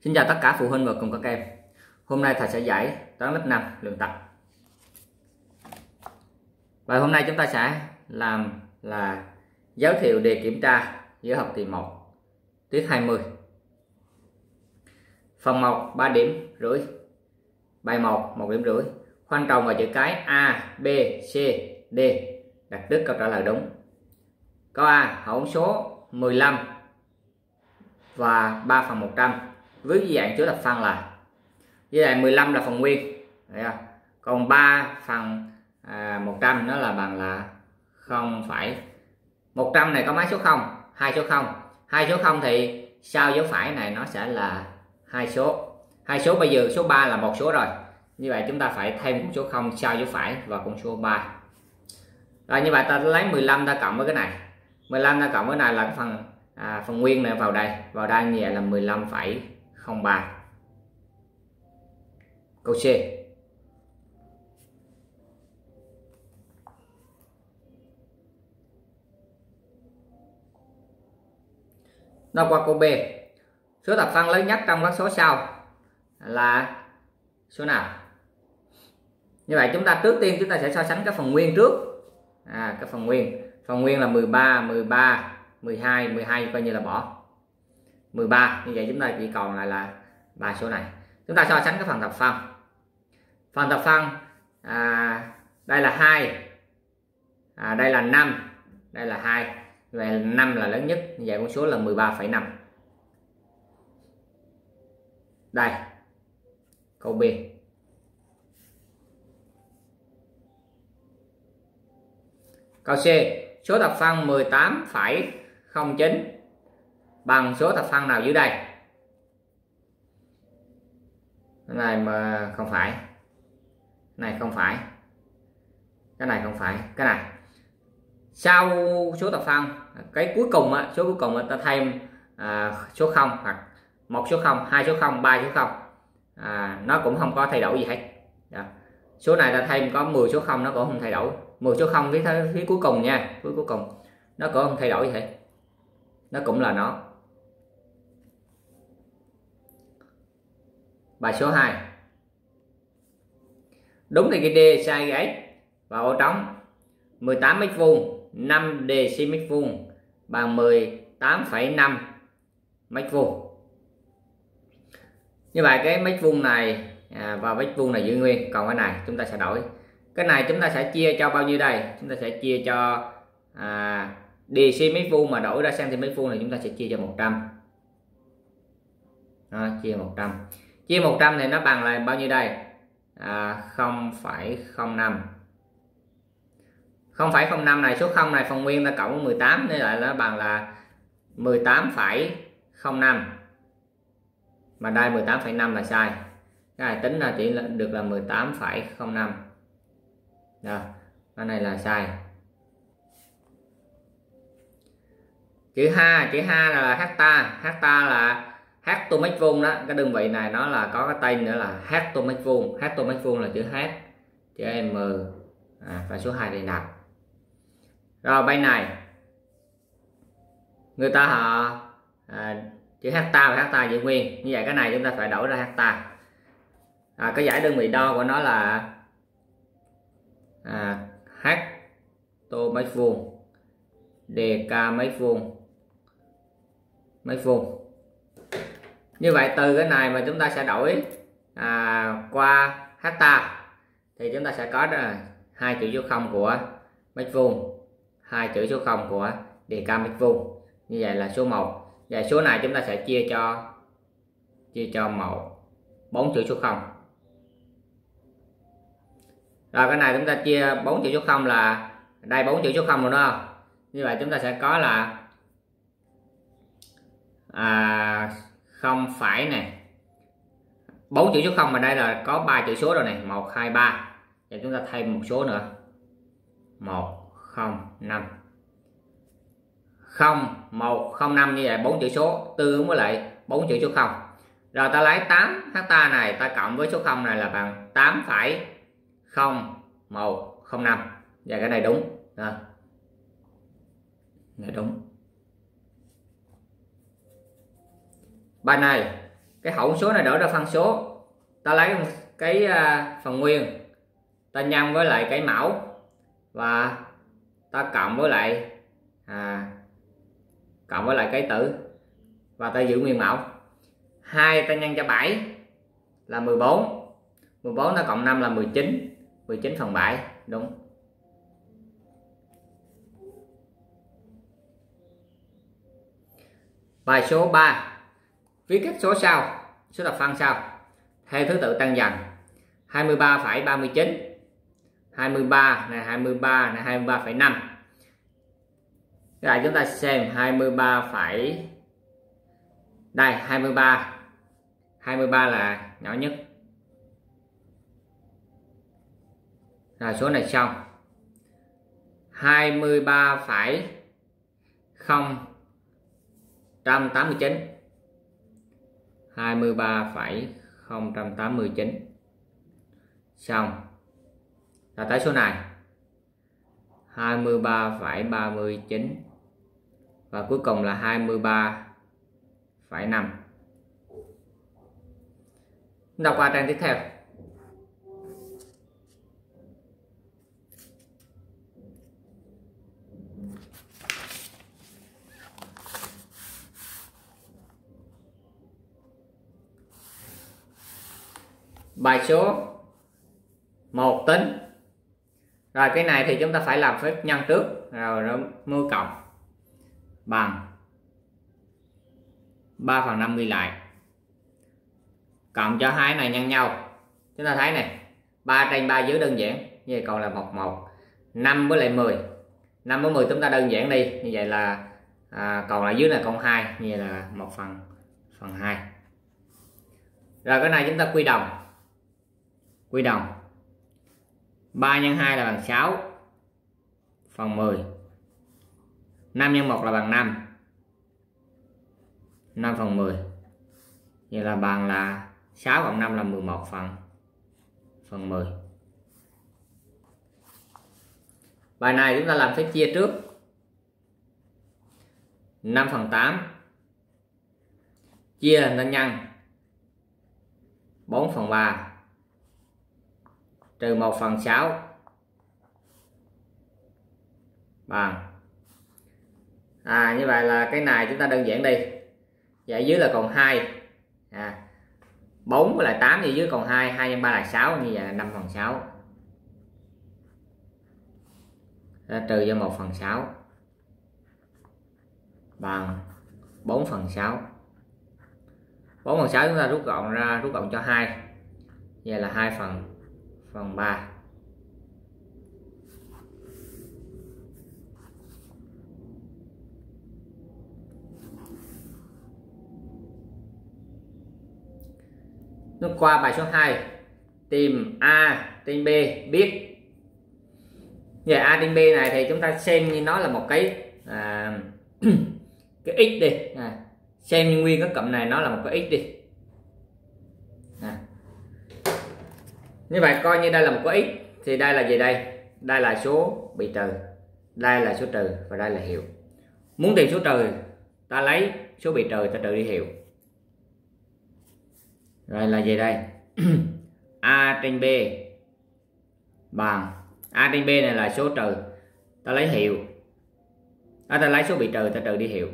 Xin chào tất cả phụ huynh và cùng các em. Hôm nay thầy sẽ giải toán lớp 5 luyện tập. Và hôm nay chúng ta sẽ làm là giới thiệu đề kiểm tra giữa học kỳ 1 tiết 20. Phần 1 3,5 điểm. Bài 1 1,5 điểm. Khoanh tròn vào chữ cái A, B, C, D. Đặt đứt câu trả lời đúng. Câu A, hỗn số 15 và 3/100 với dạng chứa thập phân là, với lại 15 là phần nguyên, còn 3/100 nó là bằng là 0,100 này có mấy số 0? 2 số 0. 2 số 0 thì sau dấu phải này nó sẽ là 2 số. 2 số bây giờ số 3 là một số rồi. Như vậy chúng ta phải thêm con số 0 sau dấu phải và con số 3. Rồi như vậy ta lấy 15 ta cộng với cái này. 15 ta cộng với này là cái phần nguyên này vào đây như vậy là 15,03. Câu C. Nó qua câu B. Số thập phân lớn nhất trong các số sau là số nào? Như vậy chúng ta trước tiên chúng ta sẽ so sánh cái phần nguyên trước. Cái phần nguyên là 13, 12 coi như là bỏ 13. Như vậy chúng ta chỉ còn lại là 3 số này. Chúng ta so sánh cái phần thập phân. Phần thập phân đây là 2, đây là 5, đây là 2. Như vậy 5 là lớn nhất. Như vậy con số là 13,5. Đây câu B. Câu C. Số thập phân 18,09 bằng số thập phân nào dưới đây? Cái này mà không phải. Cái này không phải. Cái này không phải. Cái này. Sau số thập phân, cái cuối cùng á, số cuối cùng ta thêm số 0 hoặc một số 0, 2 số 0, 3 số 0. Nó cũng không có thay đổi gì hết. Số này ta thêm có 10 số 0 nó cũng không thay đổi. 10 số 0 phía cuối cùng nha, cuối cùng nó cũng không thay đổi gì hết. Nó cũng là nó. Bài số 2. Đúng thì ghi D, sai ghi X. Vào ô trống. 18 m2 5 dm2 bằng 18,5 m2. Như vậy cái mét vuông này và mét vuông này giữ nguyên, còn cái này chúng ta sẽ đổi. Cái này chúng ta sẽ chia cho bao nhiêu đây? Chúng ta sẽ chia cho dm2 mà đổi ra cm vuông này chúng ta sẽ chia cho 100. Chia 100. Chia 100 thì nó bằng là bao nhiêu đây? 0,05. 0,05 này, số 0 này phần nguyên ta cộng với 18 nên lại nó bằng là 18,05. Mà đây 18,5 là sai. Cái này tính là chỉ được là 18,05. Rồi, cái này là sai. Chữ H là hecta là hecto mét vuông đó. Cái đơn vị này nó là có cái tên nữa là hecto mét vuông. Hecto mét vuông là chữ H, chữ M và số 2 đây đặt. Rồi bên này người ta họ chữ hecta và hecta giữ nguyên. Như vậy cái này chúng ta phải đổi ra hecta. Cái giải đơn vị đo của nó là hecto mét vuông, dk mét vuông. Như vậy từ cái này mà chúng ta sẽ đổi qua hecta thì chúng ta sẽ có 2 chữ số 0 của mét vuông, 2 chữ số 0 của dk mét vuông. Như vậy là số 1. Và số này chúng ta sẽ chia cho 4 chữ số 0. Rồi cái này chúng ta chia 4 chữ số 0 là đây 4 chữ số 0 rồi đó không? Như vậy chúng ta sẽ có là không phải nè. 4 chữ số 0 mà đây là có 3 chữ số rồi này, 1 2 3. Và chúng ta thêm một số nữa. 1 0 5. 0 1 0 5, như vậy 4 chữ số tương ứng với lại 4 chữ số 0. Rồi ta lấy 8 hecta này ta cộng với số 0 này là bằng 8,0105. Và cái này đúng. Này đúng. Bài này cái hỗn số này đổi ra phân số, ta lấy cái phần nguyên, ta nhân với lại cái mẫu và ta cộng với lại cái tử và ta giữ nguyên mẫu. 2 ta nhân cho 7 là 14, 14 ta cộng 5 là 19, 19 phần 7 đúng. Bài số 3, viết các số sau, số thập phân sau theo thứ tự tăng dần. 23,39, 23 này, 23 này, 23,5. Rồi chúng ta xem 23 đây 23 là nhỏ nhất. Rồi số này xong. 23,089, 23,089 xong. Rồi tới số này 23,39 và cuối cùng là 23,5. Đọc qua trang tiếp theo. Bài số 1 tính. Rồi cái này thì chúng ta phải làm phép nhân trước rồi mới cộng, bằng 3/5 ghi lại, cộng cho hai này nhân nhau. Chúng ta thấy này, 3/3 dưới đơn giản, như vậy còn là 11. 5 với lại 10, 5 với 10 chúng ta đơn giản đi, như vậy là còn lại dưới là con 2, như vậy là 1/2. Rồi cái này chúng ta quy đồng. 3 nhân 2 là bằng 6 phần 10. 5 nhân 1 là bằng 5, 5 phần 10. Vậy là bằng là 6 cộng 5 là 11 phần 10. Bài này chúng ta làm phép chia trước. 5/8 chia thành ta nhân 4/3 trừ 1/6 bằng như vậy là cái này chúng ta đơn giản đi. Vậy dưới là còn 2, 4 với lại 8 thì dưới còn 2, 2 nhân 3 là 6, như vậy là 5/6 trừ cho 1/6 bằng 4/6. 4/6 chúng ta rút gọn cho 2, vậy là 2/3. Nước qua bài số 2, tìm A trên B biết. Về A trên B này thì chúng ta xem như nó là một cái cái x đi, xem như nguyên cái cụm này nó là một cái x đi. Như vậy coi như đây là một cái x thì đây là gì đây? Đây là số bị trừ, đây là số trừ và đây là hiệu. Muốn tìm số trừ ta lấy số bị trừ ta trừ đi hiệu. Rồi là gì đây? A trên B bằng A trên B này là số trừ, ta lấy hiệu, ta lấy số bị trừ ta trừ đi hiệu,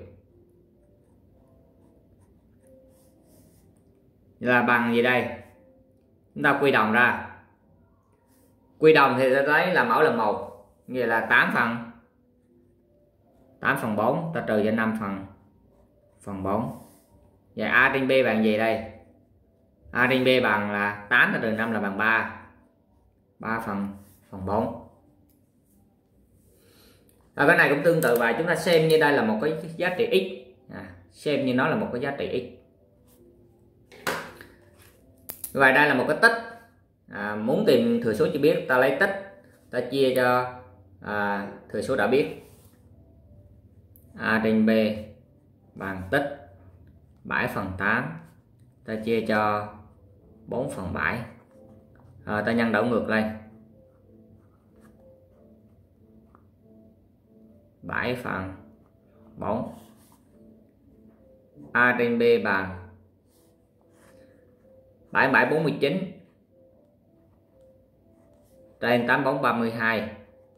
là bằng gì đây? Chúng ta quy đồng ra. Quy đồng thì ta lấy là mẫu là 1, như vậy là 8/4 ta trừ cho 5/4. Vậy A trên B bằng gì đây? A trên B bằng là 8 ta trừ 5 là bằng 3/4. Cái này cũng tương tự vậy, chúng ta xem như đây là một cái giá trị x, xem như nó là một cái giá trị x. Và đây là một cái tích, muốn tìm thừa số chưa biết ta lấy tích ta chia cho thừa số đã biết. A trên B bằng tích 7/8 ta chia cho 4/7, ta nhân đảo ngược lên 7/4. A trên B bằng 7749 trên 8432.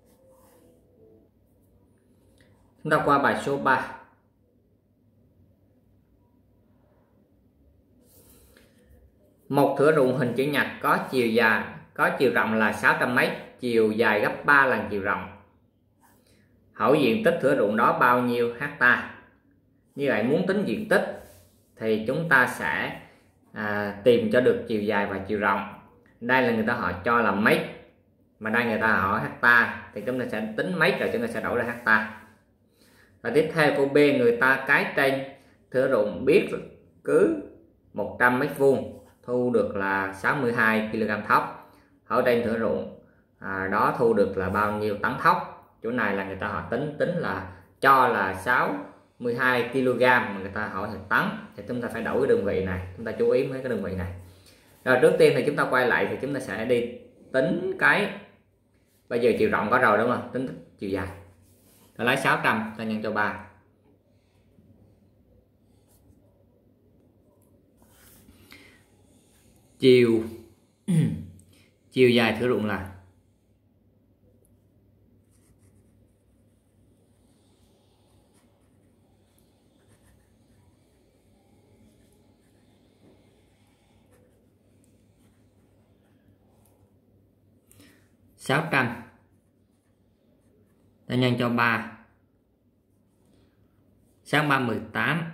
Chúng ta qua bài số 3. Một thửa ruộng hình chữ nhật có chiều rộng là 600 m, chiều dài gấp 3 lần chiều rộng. Hỏi diện tích thửa ruộng đó bao nhiêu hecta? Như vậy muốn tính diện tích thì chúng ta sẽ tìm cho được chiều dài và chiều rộng. Đây là người ta họ cho là mét, mà đây người ta hỏi hecta, thì chúng ta sẽ tính mét rồi chúng ta sẽ đổi ra hecta. Và tiếp theo câu B, người ta cấy trên thửa ruộng biết cứ 100 m² thu được là 62 kg thóc. Hỏi trên thửa ruộng đó thu được là bao nhiêu tấn thóc? Chỗ này là người ta họ tính là cho là 62 kg mà người ta hỏi là tấn, thì chúng ta phải đổi cái đơn vị này, chúng ta chú ý mấy cái đơn vị này. Rồi trước tiên thì chúng ta quay lại thì chúng ta sẽ đi tính cái, bây giờ chiều rộng có rồi đúng không, tính chiều dài. Ta lấy 600 ta nhân cho 3. Chiều dài thửa ruộng là ta nhân cho 3. 6 3 18,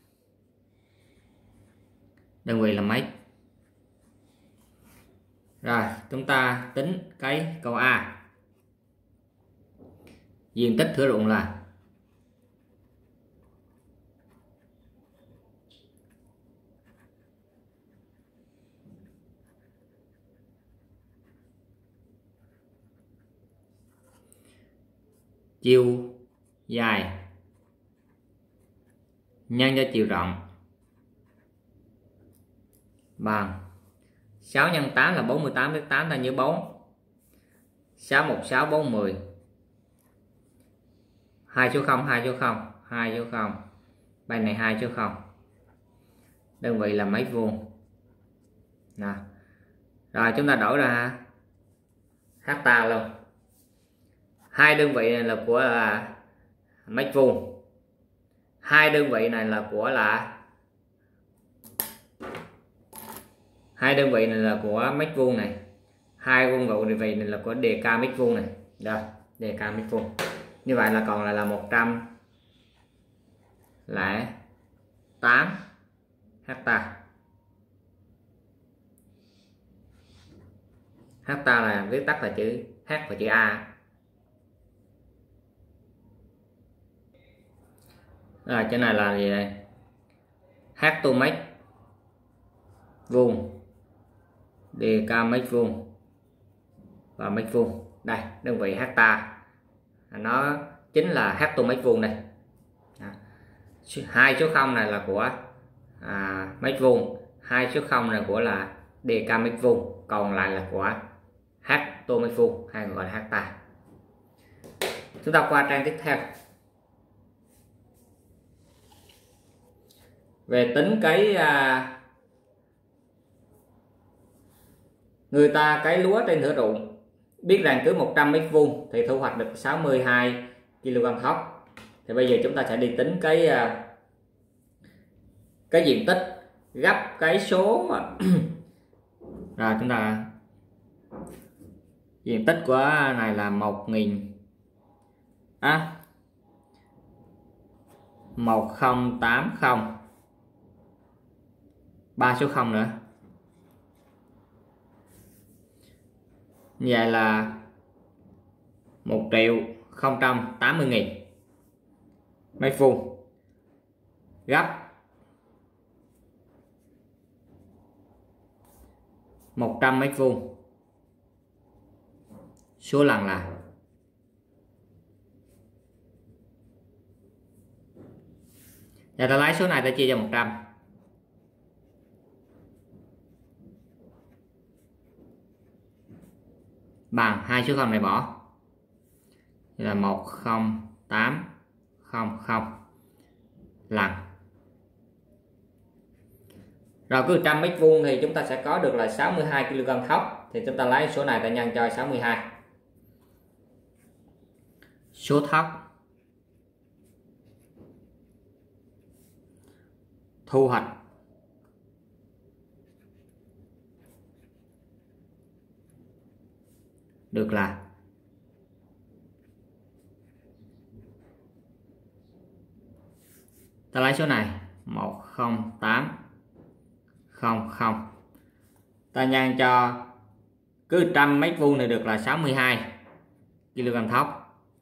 đơn vị là mấy? Rồi chúng ta tính cái câu A. Diện tích thửa ruộng là chiều dài nhân cho chiều rộng bằng 6 x 8 là 48, đến 8 ta nhớ 4, 6 1 6 4 10, 2 số 0 2 số 0 2 số 0, bài này 2 số 0, đơn vị là mấy vuông nè. Rồi chúng ta đổi ra hecta luôn. Hai đơn vị này là của là mét vuông, hai đơn vị này là của là mét vuông này, hai đơn vị này là của dk mét vuông này. Đây, dk mét vuông. Như vậy là còn lại là 108 hecta. Hecta là viết tắt là chữ H và chữ A. Rồi cái này là gì đây? Hectomét vuông, dk mét vuông và mét vuông. Đây, đơn vị hecta nó chính là hectomét vuông đây. Hai số 0 này là của mét vuông, hai số 0 này của là dk mét vuông, còn lại là của hectomét vuông hay gọi là hecta. Chúng ta qua trang tiếp theo. Về tính cái người ta cấy lúa trên thửa ruộng biết rằng cứ 100 m² thì thu hoạch được 62 kg thóc. Thì bây giờ chúng ta sẽ đi tính cái diện tích gấp cái số rồi chúng ta diện tích của này là 1080, 3 số 0 nữa, như vậy là 1.080.000 mét vuông gấp 100 mét vuông, số lần là và ta lấy số này ta chia cho 100 bằng hai số 0 này bỏ là 10800 lần. Rồi cứ 100 mét vuông thì chúng ta sẽ có được là 62 kg thóc, thì chúng ta lấy số này ta nhân cho 62. Số thóc thu hoạch được là ta lấy số này 10800, ta nhân cho cứ 100 mét vuông này được là 62 kg thóc,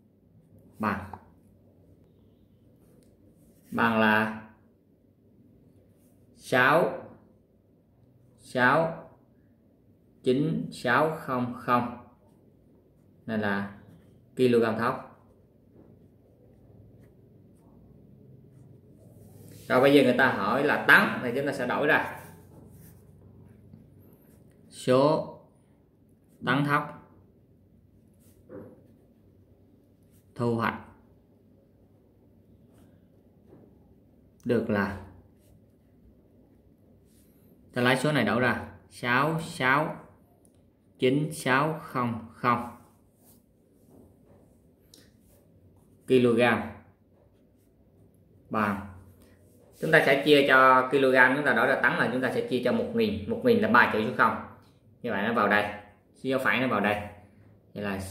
bằng là 69600, nên là kg thóc. Rồi bây giờ người ta hỏi là tấn thì chúng ta sẽ đổi ra số tấn thóc thu hoạch được là, ta lấy số này đổi ra 66960 kg, bằng, chúng ta sẽ chia cho kg, chúng ta đổi ra tấn là chúng ta sẽ chia cho 1000, 1000 là 3 chữ số 0, như vậy nó vào đây, số dấu phẩy nó vào đây, vậy là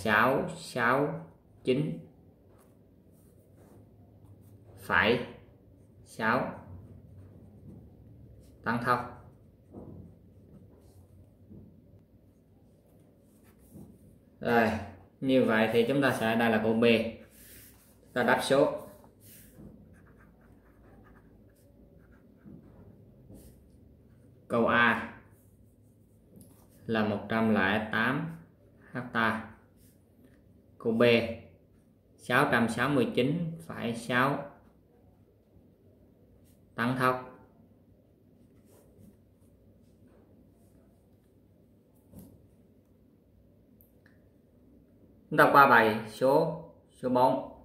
669,6 tấn thóc. Rồi như vậy thì chúng ta sẽ, đây là câu B, ta đáp số. Câu A là 108 ha. Câu B 669,6 tấn thóc. Chúng ta qua bài số 4.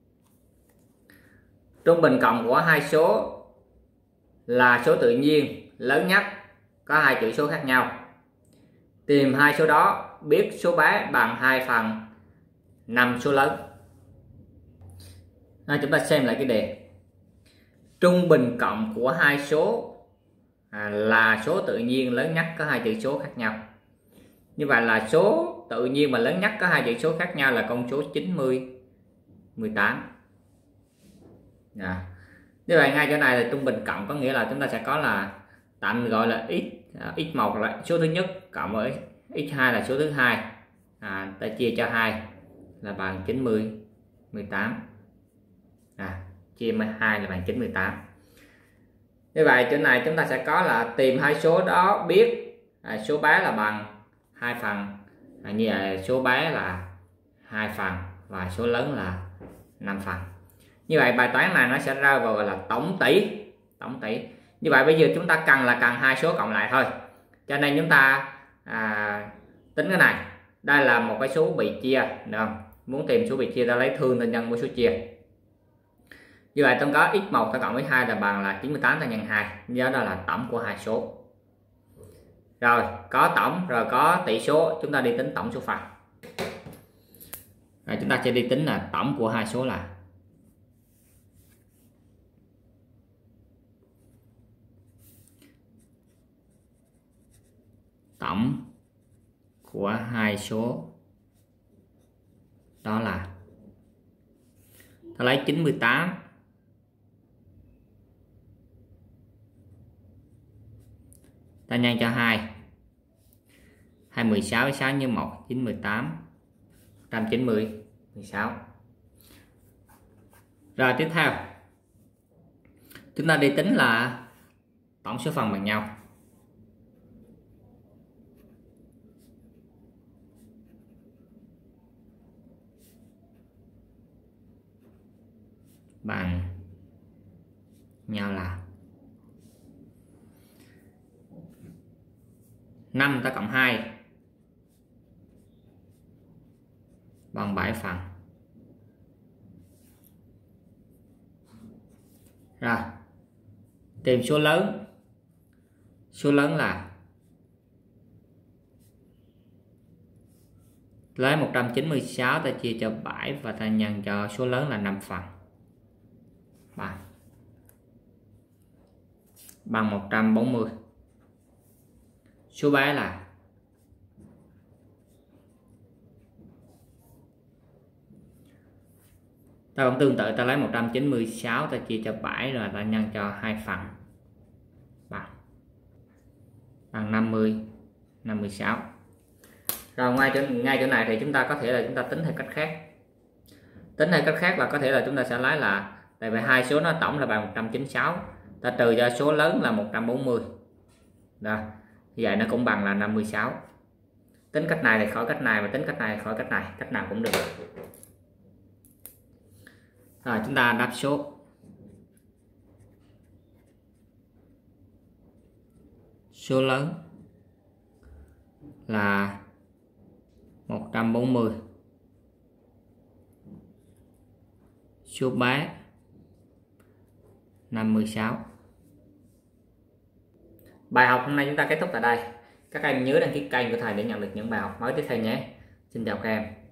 Trung bình cộng của hai số là số tự nhiên lớn nhất có hai chữ số khác nhau. Tìm hai số đó, biết số bé bằng 2/5 số lớn. Chúng ta xem lại cái đề. Trung bình cộng của hai số là số tự nhiên lớn nhất có hai chữ số khác nhau. Như vậy là số tự nhiên mà lớn nhất có hai chữ số khác nhau là con số 90, 18. Như vậy ngay chỗ này là trung bình cộng, có nghĩa là chúng ta sẽ có là tạm gọi là x1 là số thứ nhất cộng với x2 là số thứ hai, ta chia cho 2 là bằng 90, 18. Chia 2 là bằng 98. Như vậy chỗ này chúng ta sẽ có là tìm hai số đó, biết số bé là bằng 2 phần, như vậy số bé là 2 phần và số lớn là 5 phần. Như vậy bài toán này nó sẽ rơi vào gọi là tổng tỷ. Như vậy bây giờ chúng ta cần hai số cộng lại thôi, cho nên chúng ta tính cái này, đây là một cái số bị chia, được không? Muốn tìm số bị chia ta lấy thương ta nhân với số chia. Như vậy trong có x1 ta cộng với 2 là bằng là 98 ta nhân 2, do đó là tổng của hai số. Rồi có tổng rồi có tỷ số, chúng ta đi tính tổng số phần. Rồi chúng ta sẽ đi tính là tổng của hai số là tổng của hai số đó là, ta lấy 98 ta nhân cho 2 16 với 6 nhân 1 918 190 16. Rồi tiếp theo chúng ta đi tính là tổng số phần bằng nhau. Bằng nhau là 5 ta cộng 2 bằng 7 phần. Rồi tìm số lớn. số lớn là lấy 196 ta chia cho 7 và ta nhân cho số lớn là 5 phần bằng 140. Số bé là ta cũng tương tự, ta lấy 196 ta chia cho 7 rồi ta nhân cho 2 phần bằng 56. Rồi ngay chỗ này thì chúng ta có thể là chúng ta tính theo cách khác. Tính theo cách khác là có thể là chúng ta sẽ lấy là tại vì hai số nó tổng là bằng 196, ta trừ cho số lớn là 140. Rồi, như vậy nó cũng bằng là 56. Tính cách này thì khỏi cách này, và tính cách này khỏi cách này, cách nào cũng được. Rồi chúng ta đáp số. Số lớn là 140, số bé 56. Bài học hôm nay chúng ta kết thúc tại đây. Các em nhớ đăng ký kênh của thầy để nhận được những bài học mới tiếp theo nhé. Xin chào các em.